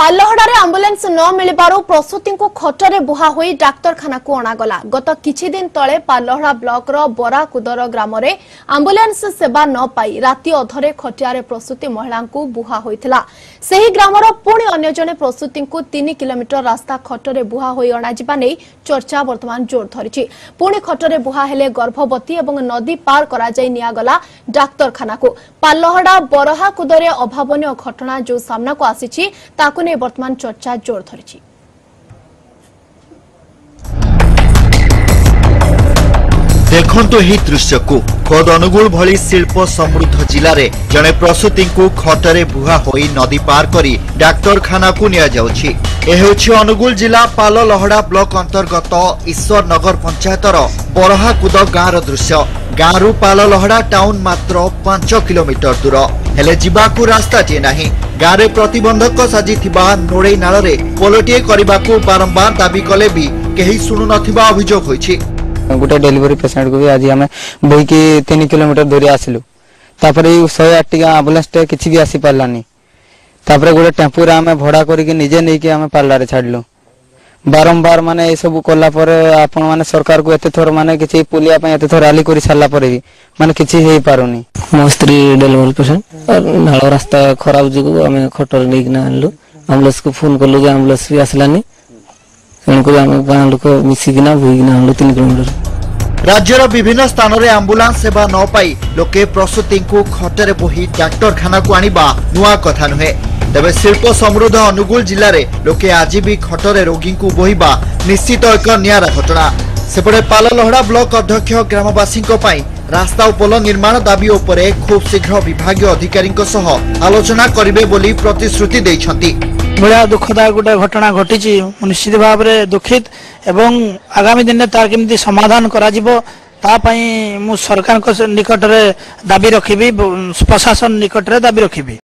पाल्लहड़ारे आंबुलेंस न मिलबारु प्रसूति को खटरे बुहा होई डाक्तरखाना को अणागला। गत किछि दिन तले पाल्लहड़ा ब्लॉक रो बराकुदर ग्राम रे आंबुलेंस सेवा न पाई राति अधरे खटियारे प्रसूति महिला को बुहा होइथिला। सेही ग्राम रो पुणी अन्य जने प्रसूति को 3 किलोमीटर रास्ता खटरे बुहा होई अणाजिबा नै चर्चा वर्तमान जोर धरिछि। पुणी खटरे बुहा हेले गर्भवती एवं नदी पार करा जाई नियागला डाक्तरखाना को। पाल्लहड़ा बराकुदरे अभावनीय घटना जो सामना को आसीछि ताकु ने वर्तमान चर्चा जोर धरिछि। देखंतु एही दृश्य को खोद अनुगुल भली शिल्प समृद्ध जिले में जने प्रसूति को खटरे बुहा होई नदी पार करी डाक्तरखाना को निया जाउछि। ए हेउछि अनुगुल जिला पाललहड़ा ब्लॉक अंतर्गत ईश्वर नगर पंचायतर बरहाकुद गाँव दृश्य। गाँव पाललहड़ा टाउन मात्र 5 किलोमीटर दूर हेले जिबाकू रास्ताटे नाही। गाँव में प्रतिबंधक साजिथिबा नोड़े नाଳରେ पोलटिए करबाकू बारंबार दाबी कले भी केही सुनु नथिबा अभियोग होइछि। गोटे डेलीवरी पेशेंट को भी आज आम बोई की 3 किलोमीटर दूरी आसलु। 108 टी आंबुलेंस टे किसी भी आसी पारानी। गोटे टेम्पो आम भड़ा करके निजे नहीं कि आम पार्लर छाड़लु। बारंबार माने ये सब कला आपण माने सरकार को एते थोर माने किछि पुलिया पे एते थोर रैली करी साला पर भी माने किछि हेई पारुनी। मो स्त्री डेलीवरी पेशेंट नाल रास्ता खराब जगो आम खटर नहीं ना आनलु। एम्बुलेंस को फोन करलु जे एम्बुलेंस भी आसलानी। गाँव लोक मिसिकिना भूगिना 3 किलोमीटर। राज्यर विभिन्न स्थान में आंबुलांस सेवा न पाई लोके प्रसूति को खटरे बोही डाक्तरखाना को आनिबा नुआ कथा नुहे। तेबे शिल्प समृद्ध अनुगुल जिले में लोके आज भी खटरे रोगी को बोहिबा निश्चित एक नियारा घटना। सेपटे पाललहड़ा ब्लॉक अध्यक्ष ग्रामवासी रास्ता और पोल निर्माण दाबी उपरे खूब शीघ्र विभागीय अधिकारी आलोचना करिवे बोली प्रतिश्रुति दैछंती। बड़ा दुखदायक गोटे घटना घटी निश्चित भाव में दुखित एवं आगामी दिन में तार केमती समाधान करा जिवो ता पई मु सरकार निकट में दाबी रखिबी प्रशासन निकट में दाबी रखिबी।